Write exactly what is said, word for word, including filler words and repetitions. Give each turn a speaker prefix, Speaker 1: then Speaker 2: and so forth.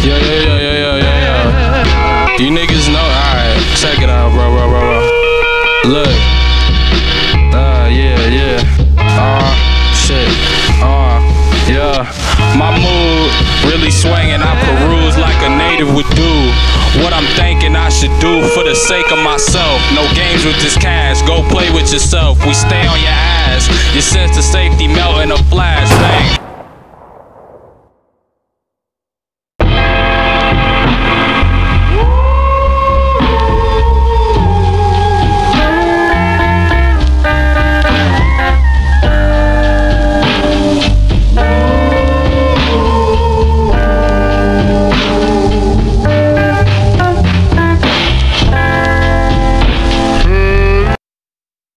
Speaker 1: Yeah, yeah, yeah, yeah, yeah, yeah, yeah. You niggas know? Alright, check it out, bro, bro, bro, bro. Look. Uh, yeah, yeah. Uh, shit. Uh, yeah. My mood really swinging. I peruse like a native would do. What I'm thinking I should do for the sake of myself. No games with this cash, go play with yourself. We stay on your ass. Your sense of safety melting a